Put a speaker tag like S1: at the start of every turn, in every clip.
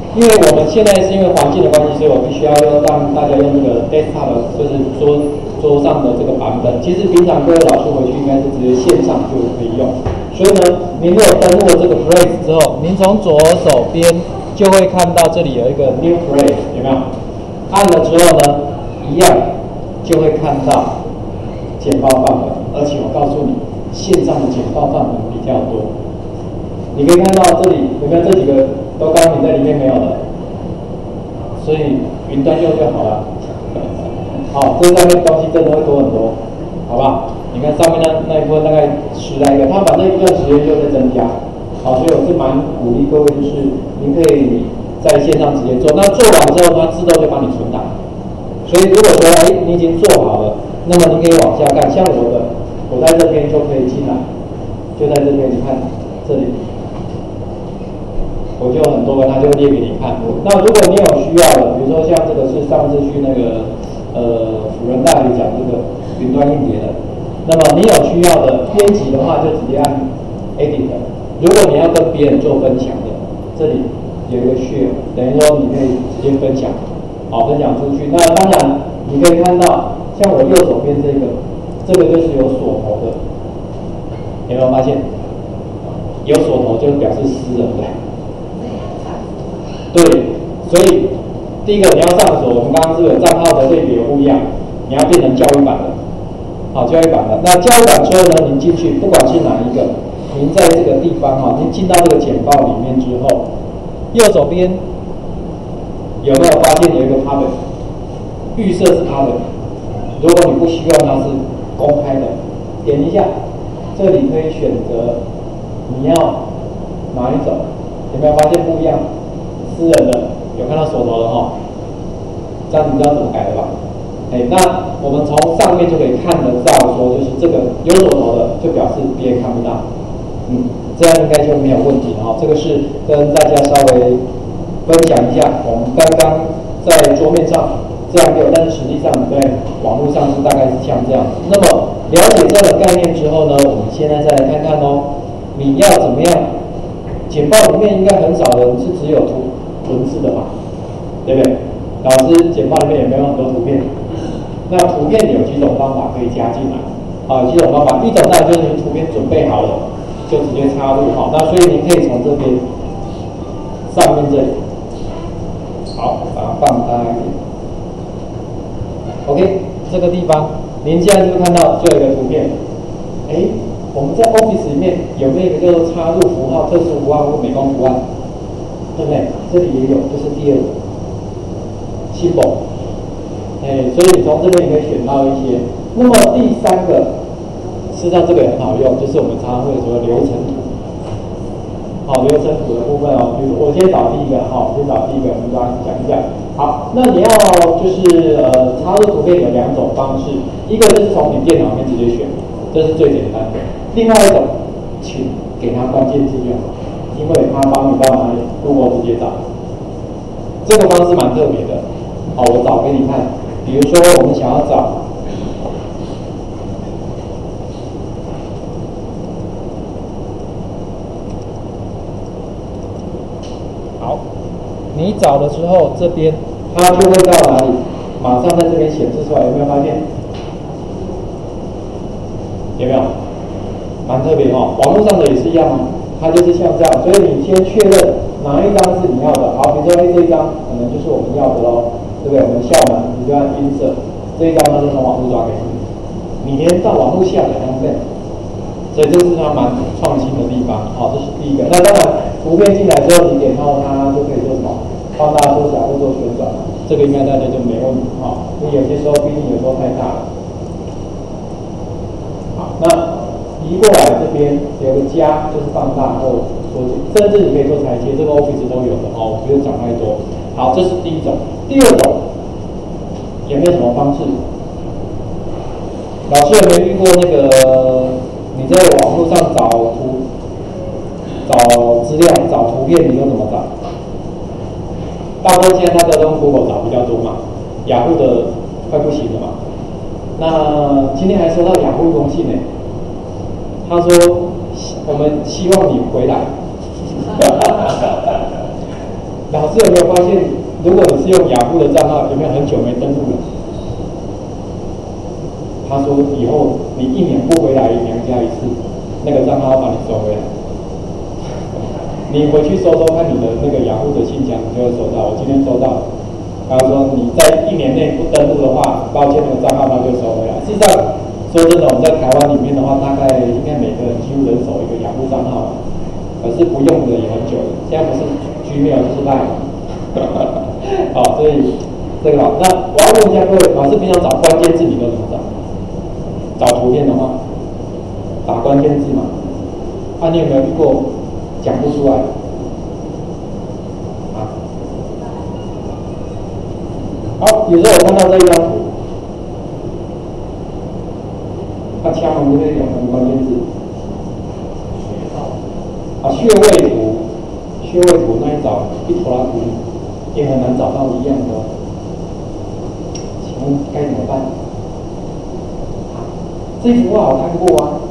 S1: 因为我们现在是因为环境的关系，所以我必须要让大家用这个 desktop， 就是桌上的这个版本。其实平常各位老师回去应该是直接线上就可以用。所以呢，您如果登录了这个 Place 之后，您从左手边就会看到这里有一个 New Place， 有没有？按了之后呢，一样就会看到简报范本，而且我告诉你，线上的简报范本比较多。你可以看到这里有没有这几个都刚刚你在里面没有的，所以云端用就好了。好，这上面东西真的会多很多，好不好？你看上面那一部分大概10来个，它反正一段时间就在增加。好，所以我是蛮鼓励各位，就是您可以在线上直接做，那做完之后它自动就帮你存档。所以如果说你已经做好了，那么你可以往下看，像我在这边就可以进来，就在这边，你看这里。我就很多个，它就列给你看。那如果你有需要的，比如说像这个是上次去那个辅仁大学讲这个云端硬碟的，那么你有需要的编辑的话，就直接按 Edit。如果你要跟别人做分享的，这里有一个 Share， 等于说你可以直接分享，好，分享出去。那当然你可以看到，像我右手边这个就是有锁头的，有没有发现？有锁头就表示私人的。对，所以第一个你要上锁，我们刚刚是不是有账号的类别不一样？你要变成教育版的，好，教育版的。那教育版之后呢，您进去，不管是哪一个，您在这个地方哈，您进到这个简报里面之后，右手边有没有发现有一个 Public？ 预设是 Public。如果你不希望它是公开的，点一下，这里可以选择你要哪一种，有没有发现不一样？私人的有看到锁头了哈，这样你知道怎么改了吧？那我们从上面就可以看得到，说就是这个有锁头的，就表示别人看不到，这样应该就没有问题了哈。这个是跟大家稍微分享一下，我们刚刚在桌面上这样有，但是实际上在网络上是大概是像这样。那么了解这个概念之后呢，我们现在再来看看你要怎么样？简报里面应该很少人是只有文字的吧，对不对？老师简报里面有没有很多图片？那图片有几种方法可以加进来？几种方法，一种当然就是图片准备好了，就直接插入那所以您可以从这边上面这里，好，把它放大一点。OK， 这个地方您现在就看到这有一个图片，我们在 Office 里面有没有一个叫做插入符号、特殊符号或美工图案？对不对？这里也有，这是第二个 symbol。所以你从这边也可以选到一些。那么第三个，事实上这个也很好用，就是我们常常会说流程图。好，流程图的部分比如我先找第一个，我们刚刚讲一下。好，那你要就是插入图片有2种方式，一个就是从你电脑里面直接选，这是最简单的。另外一种，请给它关键字就好，因为它帮你到哪里，如果直接找，这个方式蛮特别的。好，我找给你看，比如说我们想要找好，你找的时候这边它就会到哪里，马上在这边显示出来，有没有发现？有没有？蛮特别网络上的也是一样它就是像这样，所以你先确认哪一张是你要的。好，比如说这一张可能就是我们要的咯，对不对？我们校门，你就按insert，这一张它就从网络抓给你，你连到网络下载都对。所以这是它蛮创新的地方。好，这是第一个。那当然，图片进来之后，你点到它就可以做什么？放大、缩小或做旋转，这个应该大家就没问题因为有些时候毕竟有时候太大了。好，那移过来这边有个加，就是放大或缩减，甚至你可以做裁切，这个 Office 都有的我不用讲太多。好，这是第一种。第二种有没有什么方式？老师有没有遇过那个你在网络上找资料、找图片，你都怎么找？大部分现在大家都用 Google 找比较多嘛，雅虎的快不行了嘛。那今天还收到雅虎公信他说我们希望你回来。 老师有没有发现，如果你是用雅虎的账号，有没有很久没登录了？他说以后你1年不回来娘家一次，那个账号把你收回来。你回去搜搜看你的那个雅虎的信箱，你就会收到。我今天收到了。他说你在1年内不登录的话，抱歉，那个账号那就收回来。事实上，说真的，我们在台湾里面的话，大概应该每个人几乎人手一个雅虎账号，可是不用的也很久了。现在不是 Gmail 就是 Line 好，所以这个好。那我要问一下各位，老师平常找关键字你都怎么找？找图片的话，打关键字嘛。你有没有遇过讲不出来？好，有时候我看到这一张图，枪旁边有什么关键字？穴位图，穴位图那一找一坨拉图也很难找到一样的，请问该怎么办？这幅画好看过啊，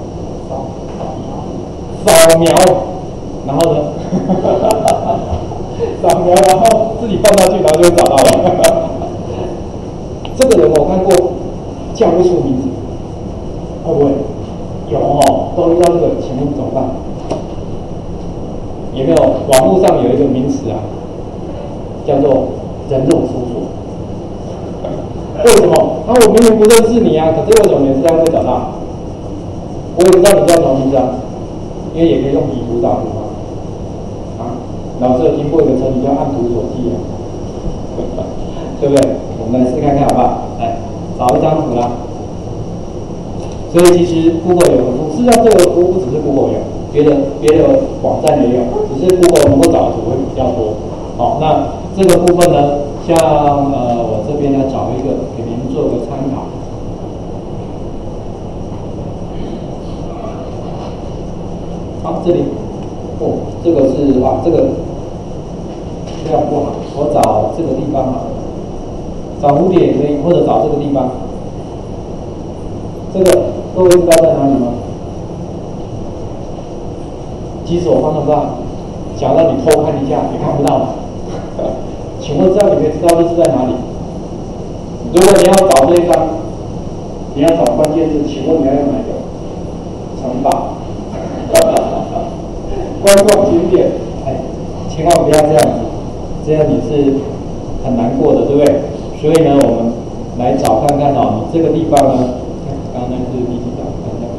S1: 扫描，然后呢？扫描，然后自己放上去，然后就会找到了。这个人我看过，叫不出名字，会不会？有哦，都遇到这个，请问怎么办？有没有网络上有一个名词啊，叫做人肉搜索？为什么？我明明不认识你啊，可是为什么每次这样会找到？我也不知道你叫什么名字啊，因为也可以用以图找图嘛。老师有听过一个成语叫按图索骥啊，对不对？我们来试看看好不好？来，找一张图啦。所以其实 Google 有个图，事实上这个图不只是 Google 有，别的网站也有，只是 Google 能够找的图会比较多。好，那这个部分呢，像我这边呢找一个给您做个参考。好，这里，这个是这个这样不好，我找这个地方好了。找蝴蝶也可以，或者找这个地方。这个各位知道在哪里吗？即使我放那么大，想让你偷看一下，也看不到嘛。请问这样你可以知道这是在哪里？如果你要找这一张，你要找关键字，请问你要用哪一个？城堡。观光景点，千万不要这样子，这样你是很难过的，对不对？所以呢，我们来找看看你这个地方呢，刚刚那是第几张？看一下。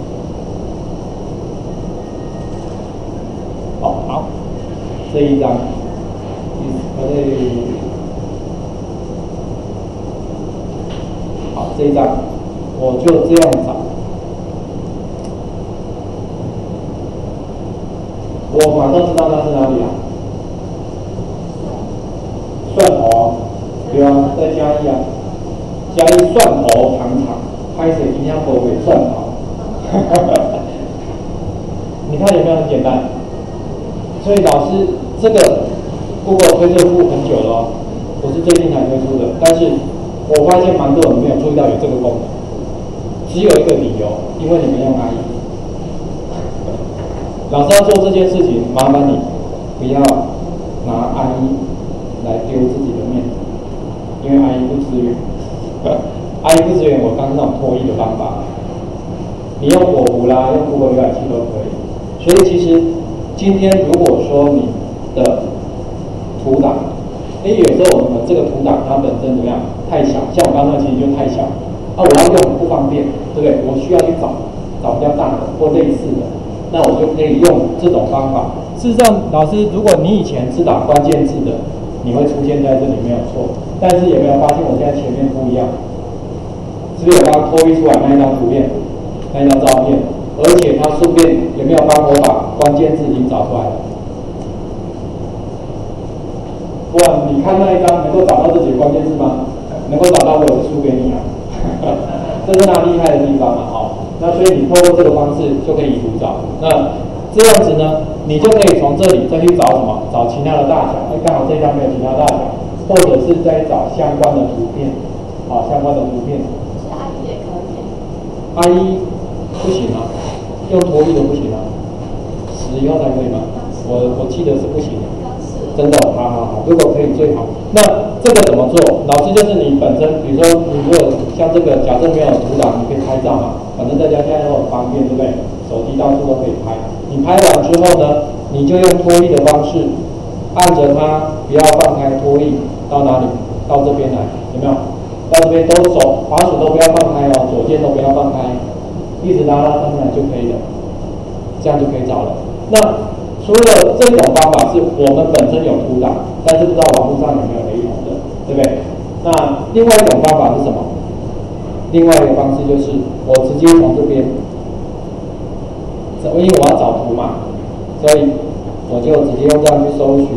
S1: 好，这一张 display， 好，这一张我就这样找。我马上知道它是哪里啊？蒜头，对啊，在嘉义啊，嘉义蒜头糖厂，拍摄营养口味蒜头，你看有没有很简单？所以老师这个 Google 推这个服务很久了哦，不是最近才推出的，但是我发现蛮多人没有注意到有这个功能，只有一个理由，因为你们用 IE。老师要做这件事情，麻烦你不要拿 IE 来丢自己的面子，因为 IE 不支援，IE 不支援我刚刚那种脱衣的方法。你用火狐啦，用 Google 浏览器都可以。所以其实今天如果说你的图档，有时候我们这个图档它本身怎么样太小，像我刚刚那其实就太小，我要用不方便，对不对？我需要去找比较大的或类似的。那我就可以用这种方法。事实上，老师，如果你以前是打关键字的，你会出现在这里没有错。但是有没有发现我现在前面不一样？是不是有刚脱衣出来那一张图片，那一张照片？而且它顺便有没有帮我把关键字已经找出来了？哇，你看那一张能够找到这几个关键字吗？能够找到，我也是输给你啊。这是他厉害的地方嘛，那所以你透过这个方式就可以以图找，那这样子呢，你就可以从这里再去找什么？找其他的大小，刚好这张没有其他大小，或者是再找相关的图片，相关的图片。
S2: 是阿姨也可以。
S1: 阿姨不行啊，用拖衣的不行啊，10以后才可以吗？我记得是不行的。
S2: 刚是
S1: 真的好好好，如果可以最好。那这个怎么做？老师就是你本身，比如说你如果像这个，假设没有图档，你可以拍照嘛，反正大家现在都很方便，对不对？手机到处都可以拍。你拍完之后呢，你就用拖曳的方式，按着它，不要放开拖曳到哪里？到这边来，有没有？到这边都手滑鼠都不要放开哦，左键都不要放开，一直拉上来就可以了，这样就可以找了。那除了这种方法是我们本身有图档，但是不知道网络上有没有雷同的，对不对？那另外一种方法是什么？另外一个方式就是我直接从这边，因为我要找图嘛，所以我就直接用这样去搜寻。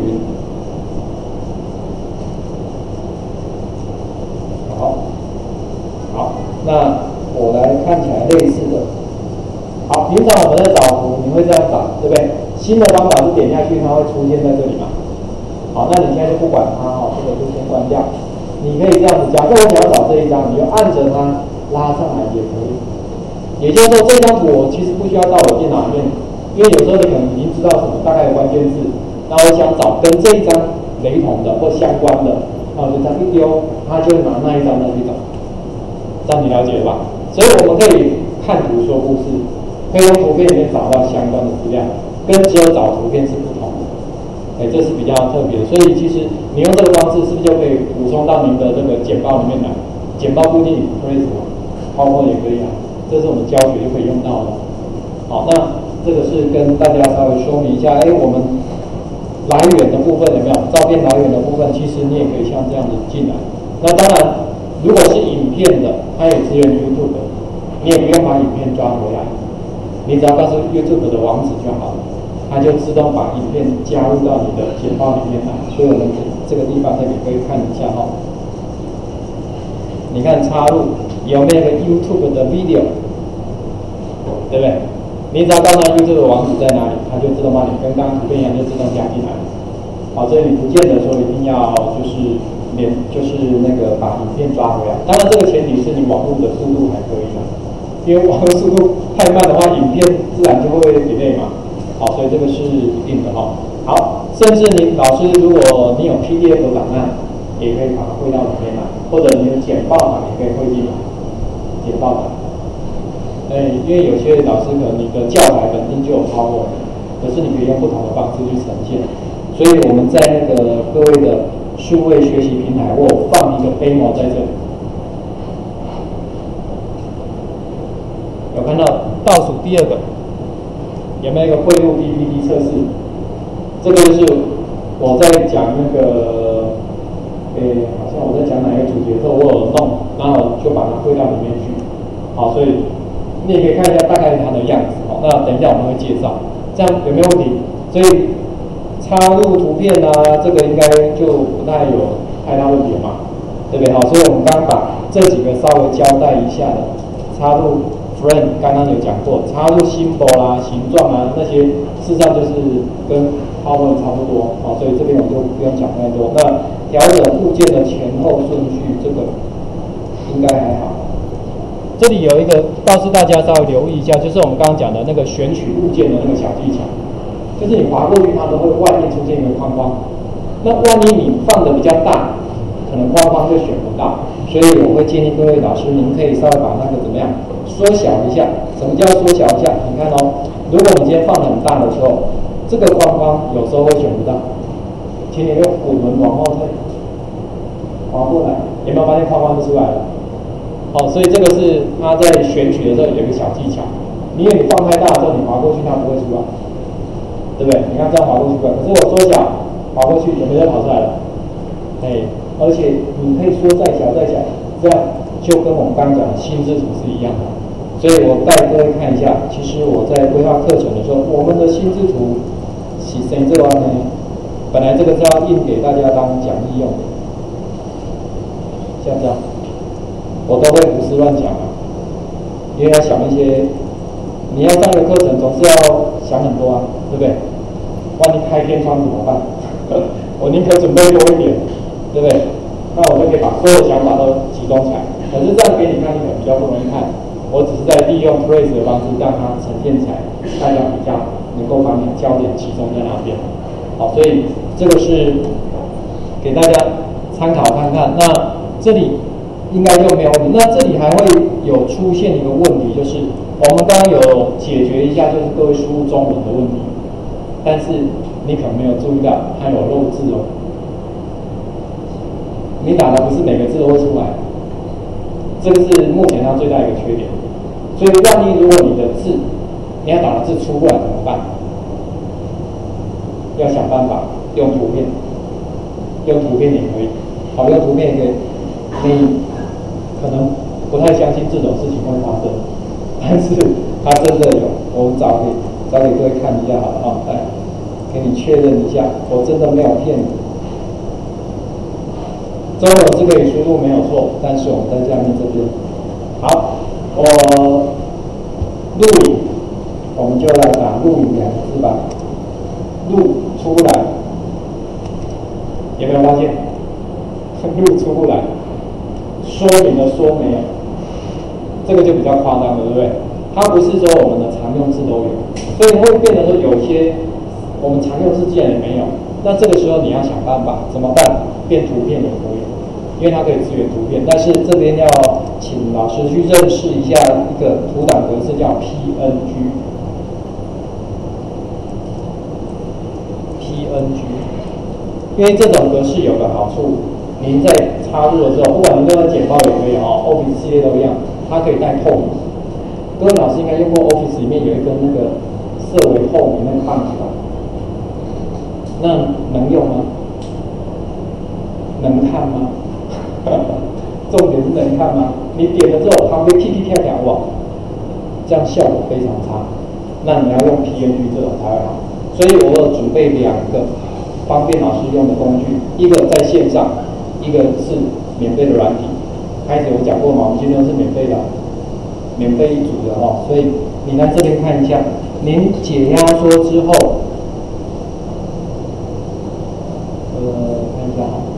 S1: 好，那我来看起来类似的。好，平常我们在找图，你会这样找，对不对？新的方法是点下去，它会出现在这里嘛。好，那你现在就不管它哦，这个就先关掉。你可以这样子，假设我想要找这一张，你就按着它拉上来也可以。也就是说，这张图我其实不需要到我电脑里面，因为有时候你可能已经知道什么大概的关键字，那我想找跟这一张雷同的或相关的，那我就这样一丢，它就会拿那一张再去找。这样你了解了吧？所以我们可以看图说故事，可以用图片里面找到相关的资料，跟只有找图片是不同的。这是比较特别的。所以其实你用这个方式，是不是就可以补充到您的这个简报里面来？简报不一定 Phrase 嘛，PowerPoint 也可以啊。这是我们教学就可以用到的。好，那这个是跟大家稍微说明一下，我们来源的部分有没有？照片来源的部分，其实你也可以像这样子进来。那当然。如果是影片的，它也支援 YouTube 的，你也不用把影片抓回来，你只要告诉 YouTube 的网址就好了，它就自动把影片加入到你的简报里面来。所以我们这个地方这里可以看一下哈，你看插入有没有一个 YouTube 的 video， 对不对？你只要告诉它 YouTube 的网址在哪里，它就自动帮你跟刚刚图片一样，就自动加进来。好，所以你不见得说一定要就是那个把影片抓回来，当然这个前提是你网络的速度还可以啦，因为网络速度太慢的话，影片自然就会 delay 嘛。好，所以这个是一定的哈。好，甚至你老师如果你有 PDF 档案，也可以把它汇到里面来，或者你有简报档也可以汇进来，简报档。因为有些老师可能你的教材本身就有 PowerPoint， 可是你可以用不同的方式去呈现，所以我们在那个各位的数位学习平台，我有放一个 demo 在这里，有看到倒数第二个，有没有一个汇入 PPT 测试？这个就是我在讲那个，好像我在讲哪一个主题的时候，我有弄，然后就把它汇到里面去。好，所以你也可以看一下大概它的样子。好，那等一下我们会介绍，这样有没有问题？所以插入图片啊，这个应该就不太有太大问题了嘛，对不对？好，所以我们刚刚把这几个稍微交代一下的，插入 frame 刚刚有讲过，插入 symbol 啦、形状啊那些，事实上就是跟 PowerPoint 差不多。好，所以这边我就不用讲太多。那调整物件的前后顺序，这个应该还好。这里有一个告诉大家稍微留意一下，就是我们刚刚讲的那个选取物件的那个小技巧。就是你滑过去，它都会外面出现一个框框。那万一你放的比较大，可能框框就选不到。所以我会建议各位老师，您可以稍微把那个怎么样缩小一下。什么叫缩小一下？你看哦，如果你今天放很大的时候，这个框框有时候会选不到，请你用虎门往后退，滑过来，有没有发现框框就出来了？好，所以这个是它在选取的时候有一个小技巧。因为你放太大的时候，你滑过去它不会出来。对不对？你看这样滑过去，可是我缩小滑过去，有没有跑出来了？而且你可以说再小再小，这样就跟我们刚刚讲的心智图是一样的。所以我带各位看一下，其实我在规划课程的时候，我们的心智图是谁这样呢？本来这个是要印给大家当讲义用的，像这样，我都会胡思乱想啊，因为要想一些。你要上个课程，总是要想很多啊，对不对？万一开天窗怎么办？我宁可准备多一点，对不对？那我就可以把所有的想法都集中起来。可是这样给你看，你可能比较不容易看。我只是在利用 Phrase 的方式，让它呈现起来，大家比较能够把你的焦点集中在那边。好，所以这个是给大家参考看看。那这里应该就没有问题。那这里还会有出现一个问题，就是我们刚刚有解决一下，就是各位输入中文的问题，但是你可能没有注意到它有漏字哦。你打的不是每个字都会出来，这个是目前它最大一个缺点。所以万一如果你的字，你要打的字出不来怎么办？要想办法用图片，用图片也可以。好，用图片也可以。你可能不太相信这种事情会发生，但是它真的有。我们找给各位看一下好了啊，来给你确认一下，我真的没有骗你。中文是可以输入没有错，但是我们在下面这边，好，我录影，我们就来打录影两个字吧，录出来，有没有发现？录出不来，说明的说没有，这个就比较夸张了，对不对？它不是说我们的常用字都有，所以会变得说有些我们常用字既然也没有，那这个时候你要想办法怎么办？变图片也可以。因为它可以支援图片，但是这边要请老师去认识一下一个图档格式叫 PNG， 因为这种格式有个好处，您在插入的时候，不管您用的简报也可以哦 ，Office 系列都一样，它可以带透明。各位老师应该用过 Office 里面有一根那个色为透明那个棒子吧？那能用吗？能看吗？重点是能看吗？你点了之后，旁边噼噼啪啪哇，这样效果非常差。那你要用 PNG 这种才会好。所以我有准备两个方便老师用的工具，一个在线上，一个是免费的软体。开始有讲过嘛，我们今天是免费的，免费一组的哦。所以你来这边看一下，您解压缩之后，看一下哈。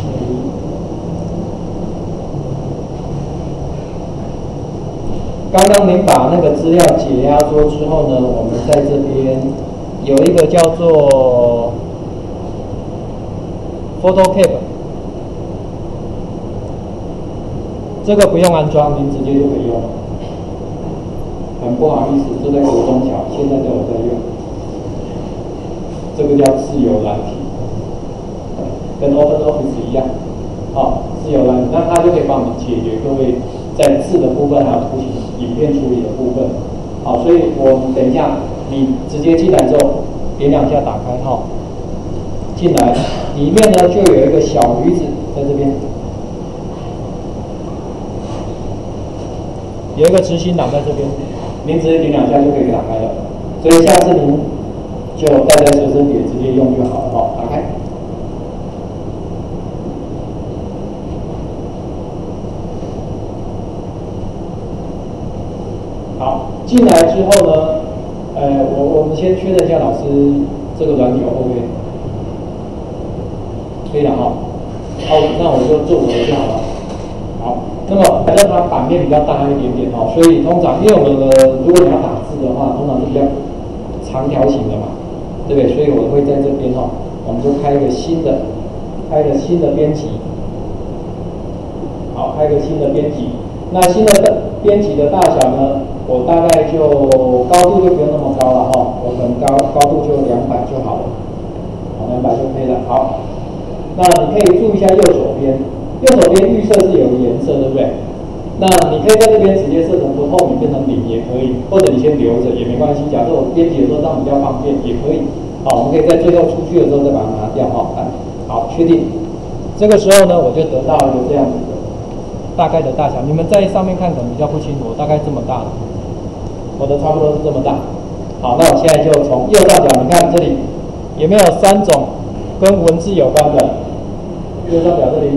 S1: 刚刚您把那个资料解压缩之后呢，我们在这边有一个叫做 PhotoCap， 这个不用安装，您直接就可以用了。很不好意思，这在国中小现在都有在用。这个叫自由软体，跟 OpenOffice 一样，自由软体，那它就可以帮你解决各位在字的部分还有图形影片处理的部分。好，所以我等一下你直接进来之后，点两下打开哈，进来里面呢就有一个小驴子在这边，有一个执行档在这边，您直接点两下就可以打开了。所以下次您就带在随身碟直接用就好了哈，打开。好，进来之后呢，我们先确认一下老师这个软体 OK， 可以了哈。好，那我就做我的就好了。好，那么反正它版面比较大一点点哈，所以通常因为我们的如果你要打字的话，通常是比较长条形的嘛，对不对？所以我会在这边哈，我们就开一个新的编辑。好，开一个新的编辑。那新的编辑的大小呢？我大概就高度就不用那么高了哈，我可能高度就200就好了，好，200就可以了。好，那你可以注意一下右手边预设是有个颜色，对不对？那你可以在这边直接设成不透明变成0也可以，或者你先留着也没关系。假设我编辑的时候这样比较方便也可以。好，我们可以在最后出去的时候再把它拿掉哈。好，确定。这个时候呢，我就得到一个这样子的大概的大小，你们在上面看可能比较不清楚，大概这么大了。我的差不多是这么大。好，那我现在就从右上角，你看这里有没有3种跟文字有关的？右上角这里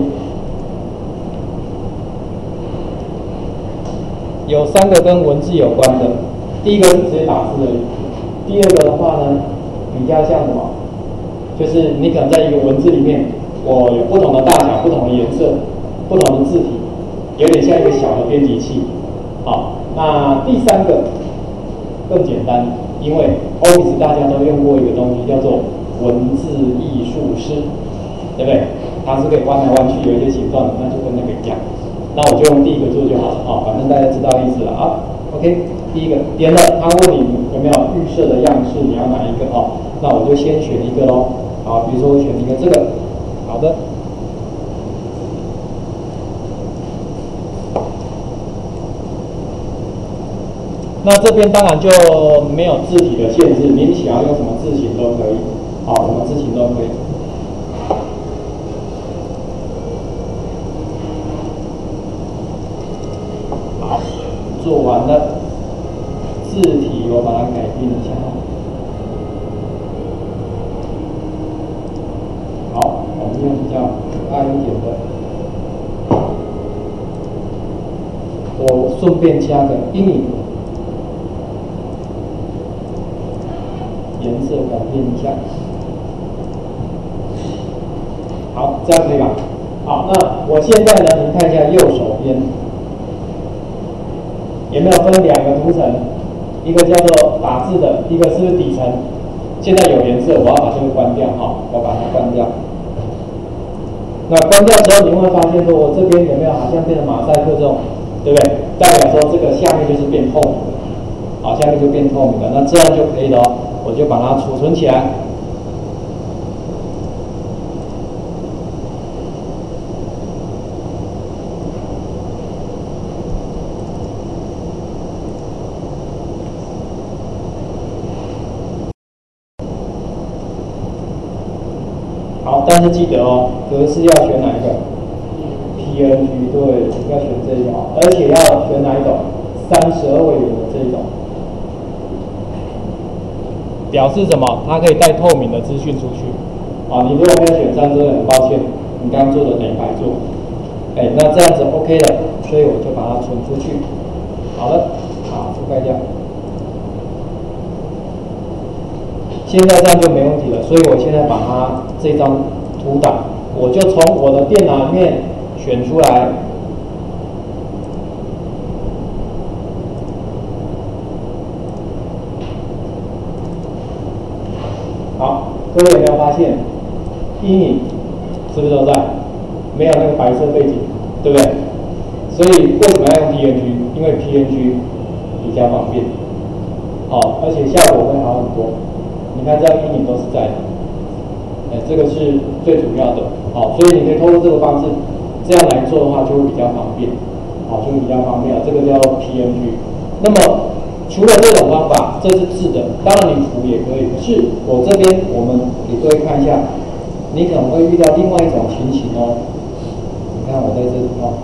S1: 有3个跟文字有关的。第一个是直接打字而已。第二个的话呢，比较像什么？就是你可能在一个文字里面，我有不同的大小、不同的颜色、不同的字体，有点像一个小的编辑器。好，那第3个更简单，因为 Office 大家都用过一个东西叫做文字艺术师，对不对？它是可以弯来弯去，有一些形状的，那就跟那个一样。那我就用第一个做就好了啊，反正大家知道意思了啊。OK， 第一个点了，他问你有没有预设的样式，你要哪一个啊？那我就先选一个咯。好，比如说我选一个这个，好的。那这边当然就没有字体的限制，你想要用什么字型都可以，好，什么字型都可以。好，做完了，字体我把它改变一下。好，我们用比较可爱一点的，我顺便加个阴影。颜色改变一下，好，这样可以吧？好，那我现在呢，您看一下右手边有没有分两个图层，一个叫做打字的，一个是不是底层？现在有颜色，我要把这个关掉哈，我把它关掉。那关掉之后，你会发现说，我这边有没有好像变成马赛克这种，对不对？代表说这个下面就是变透明的，好，下面就变透明的，那这样就可以了哦。我就把它储存起来。好，但是记得哦，格式要选哪一个 ？PNG， 对，要选这一种，而且要选哪一种？32位元的这一种。表示什么？它可以带透明的资讯出去。啊，你如果没有选32位，很抱歉，你刚刚做的没白做。哎，那这样子 OK 了，所以我就把它存出去。好了，好，覆盖掉。现在这样就没问题了，所以我现在把它这张图档，我就从我的电脑里面选出来。好，各位有没有发现，阴影是不是都在？没有那个白色背景，对不对？所以为什么要用 PNG？ 因为 PNG 比较方便，好，而且效果会好很多。你看这样阴影都是在的，哎，这个是最主要的，好，所以你可以透过这个方式，这样来做的话就会比较方便，好，就会比较方便了。这个叫 PNG。那么除了这种方法，这是字的，当然你图也可以。可是我这边我们给各位看一下，你可能会遇到另外一种情形哦。你看我在这里哦，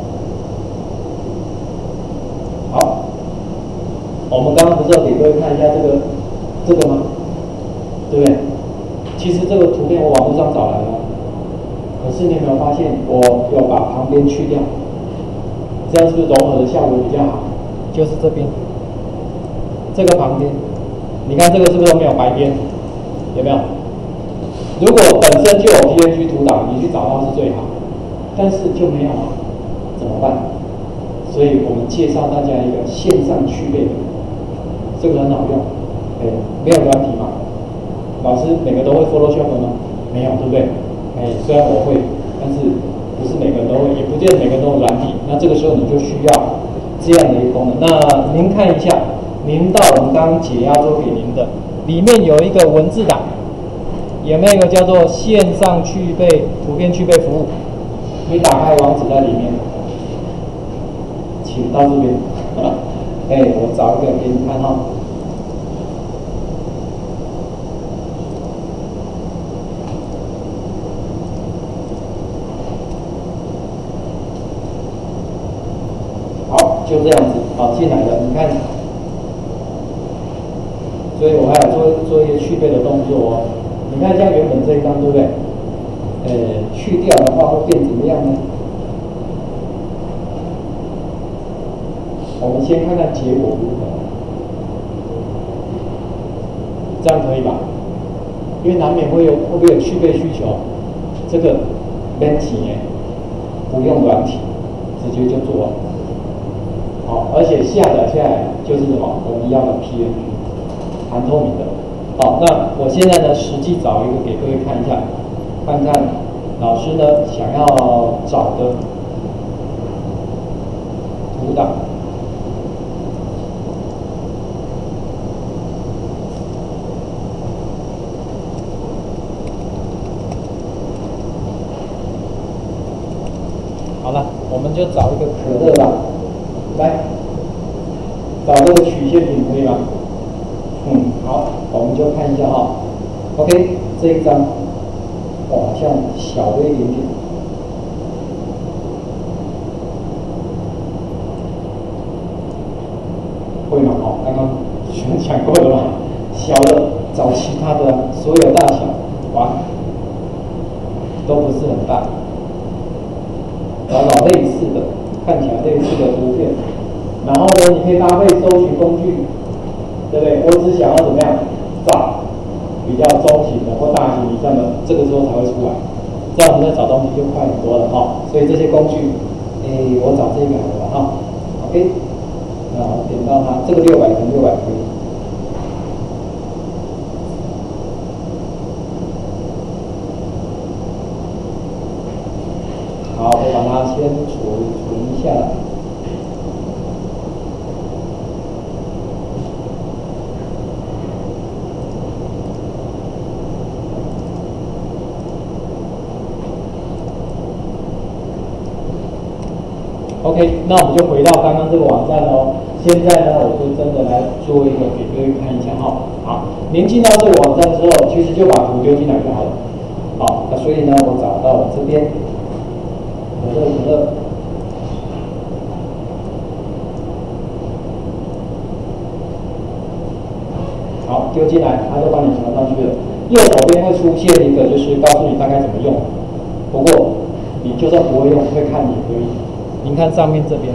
S1: 好，我们刚刚不是要给各位看一下这个吗？对不对？其实这个图片我网络上找来了，可是你有没有发现，我有把旁边去掉，这样是不是融合的效果比较好？就是这边。这个旁边，你看这个是不是都没有白边？有没有？如果本身就有 PNG 图档，你去找到是最好，但是就没有啊，怎么办？所以我们介绍大家一个线上去背的，这个很好用。哎，没有软体嘛？老师每个都会 Photoshop 吗？没有，对不对？哎，虽然我会，但是不是每个人都会，也不见得每个人都有软体。那这个时候你就需要这样的一个功能。那您看一下。您到我们刚刚解压做给您的，里面有一个文字档，有没有一个叫做线上去背图片去背服务？你打开网址在里面，请到这边。哎，我找一个给你看哈。好，就这样子，好进来了，你看。所以我还有做一些去背的动作哦。你看，像原本这一张，对不对？去掉的话会变怎么样呢？我们先看看结果如何，这样可以吧？因为难免会不会有去背需求，这个免钱不用软体，直接就做完。好，而且下载下来就是什么？我们要的 PNG。含透明的， 好，那我现在呢，实际找一个给各位看一下，看看老师呢想要找的图档。好了，我们就找一个可乐吧，来，找这个曲线品可以吗？好，我们就看一下哈。OK， 这一张，好像小了一点点，会吗？刚刚全讲过了嘛，小的找其他的所有大小，哇，都不是很大。找类似的，看起来类似的图片，然后呢，你可以搭配搜寻工具，对不对？我只想要怎么样找比较中型的或大型以上的，这个时候才会出来，这样我们在找东西就快很多了哈。所以这些工具，我找这个好了哈 ，OK， 然后点到它，这个600乘600可以。好，我把它先存下来。OK， 那我们就回到刚刚这个网站哦。现在呢，我就真的来做一个给各位看一下哈。好，您进到这个网站之后，其实就把图丢进来就好了。好，那所以呢，我找到了这边。可乐，好，丢进来，它就帮你传上去了。右手边会出现一个，就是告诉你大概怎么用。不过你就算不会用，会看也可以。您看上面这边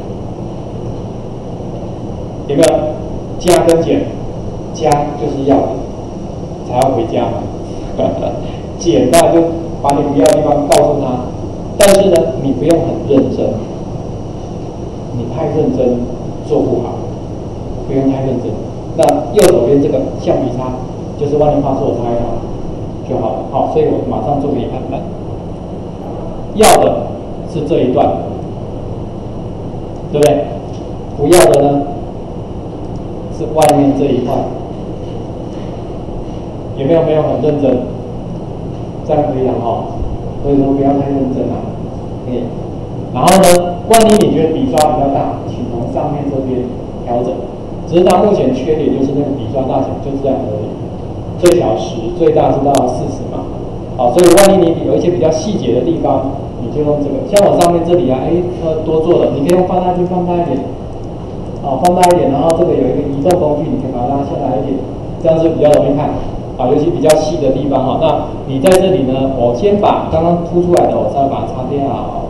S1: 有没有加跟减？加就是要的，才要回家嘛。减那就把你不要的地方告诉他。但是呢，你不用很认真，你太认真做不好，不用太认真。那右手边这个橡皮擦就是万年画做擦一擦就好了。好，所以我马上做给你看看。要的是这一段，对不对？不要的呢是外面这一块。有没有很认真？这样可以了哈。所以说不要太认真了。然后呢，万一你觉得笔刷比较大，请从上面这边调整。只是它目前缺点就是那个笔刷大小就这样而已，最小10，最大是到40嘛。好，所以万一你有一些比较细节的地方，你就用这个。像我上面这里啊，多做了，你可以用放大镜放大一点，好，放大一点，然后这个有一个移动工具，你可以把它拉下来一点，这样是比较容易看。啊，尤其比较细的地方哈，那你在这里呢，我先把刚刚凸出来的，我稍微把它擦掉。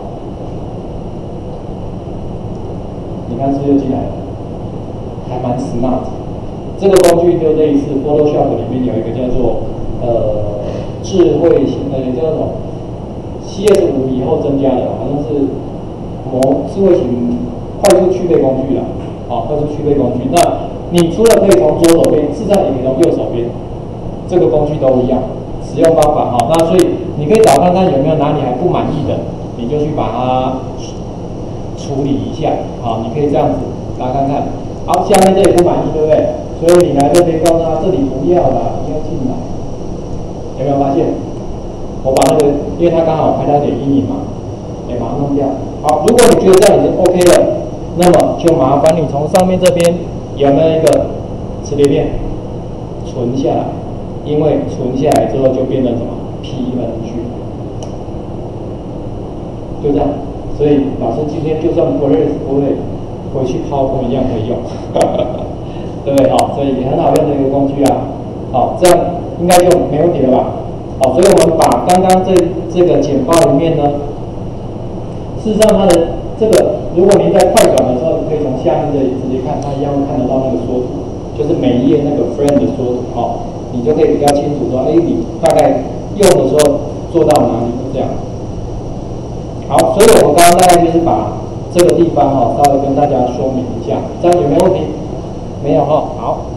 S1: 你看是不是又进来了？还蛮 smart。这个工具就类似 Photoshop 里面有一个叫做智慧型叫什么 CS5 以后增加的，好像是智慧型快速去背工具啦。好，快速去背工具。那你除了可以从左手边，事实上也可以从右手边。这个工具都一样，使用方法哈。那所以你可以找看看有没有哪里还不满意的，你就去把它处理一下。好，你可以这样子大家看看。好，下面这里不满意，对不对？所以你来这边告诉他这里不要了，你要进来。有没有发现？我把那个，因为它刚好拍到一点阴影嘛，把它弄掉。好，如果你觉得这样已经 OK 了，那么就麻烦你从上面这边有没有一个磁碟片存下来？因为存下来之后就变成什么 PNG， 就这样。所以老师今天就算不会，回去PowerPoint一样可以用，对不对？好，所以也很好用的一个工具啊。好，这样应该就没问题了吧？好，所以我们把刚刚这个简报里面呢，事实上它的这个，如果您在快转的时候，你可以从下面这里直接看，它一样会看得到那个缩图，就是每一页那个 frame 的缩图，你就可以比较清楚说，你大概用的时候做到哪里，就这样。好，所以我们刚刚大概就是把这个地方稍微跟大家说明一下，这样有没有问题？没有哈，好。